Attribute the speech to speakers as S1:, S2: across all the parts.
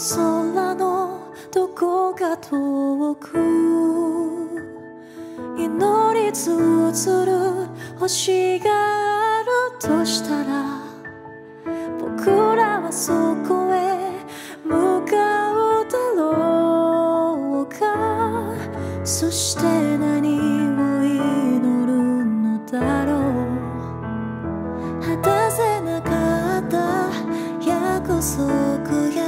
S1: 空のどこか遠く祈りつつる星があるとしたら、僕らはそこへ向かうだろうか。そして何を祈るのだろう。果たせなかった約束や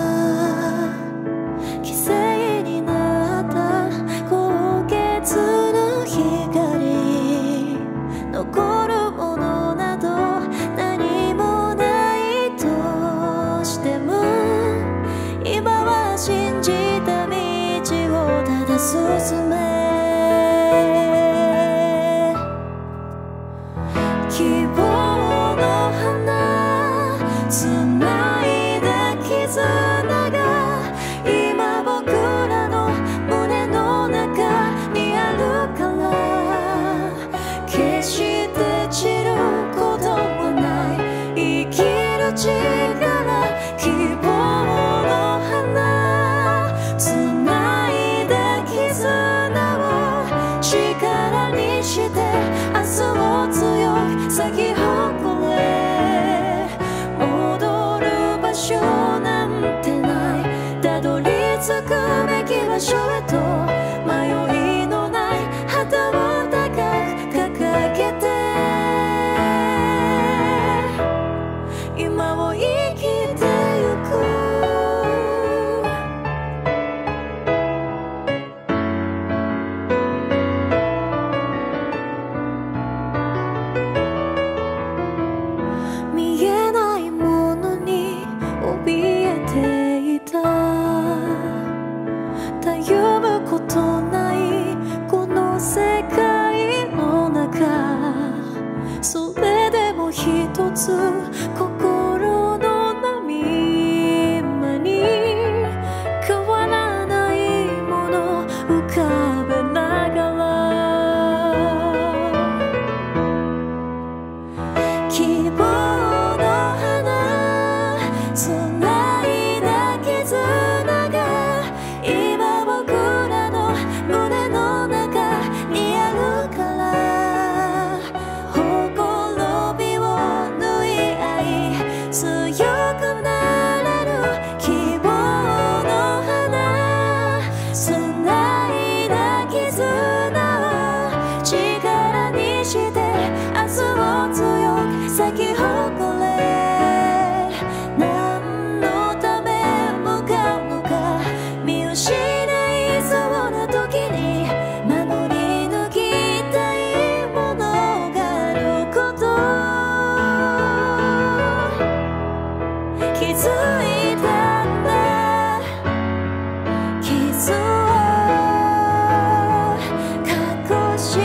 S1: 犠牲になった高潔な光、残るものなど何もないとしても、今は信じた道をただ進め、希望の花つないだ絆が今僕らの胸の中にあるから、決して散ることはない生きる力。希望の花つないだ絆を力にして明日を強く咲き誇れ。戻る場所なんてない、たどり着くべき場所へと迷いのない旗を高く掲げて、今を生きてゆく。見えないものに怯えていた、たゆむことないこの世界の中、それでも一つ心の波間に変わらないもの浮かべながら、希望の花つないだ絆が今僕らの胸の中にあるから、ほころびを縫い合い強くなれる。希望の花つないだ絆を力にして明日を強く咲き誇れ。何のため向かうのか見失いそうな時に守り抜きたいものがあること、気づいたんだ。傷を隠し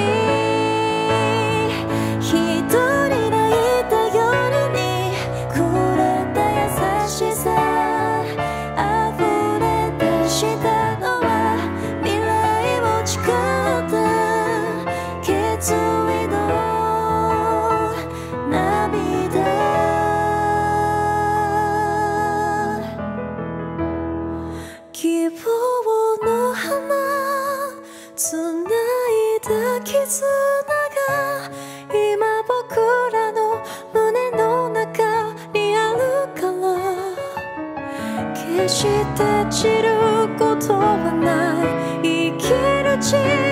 S1: 一人泣いた夜にくれた優しさ、溢れ出したのは未来を誓った決意の涙。希望の花つないだ絆が今僕らの胸の中にあるから、決して散ることはない生きる力。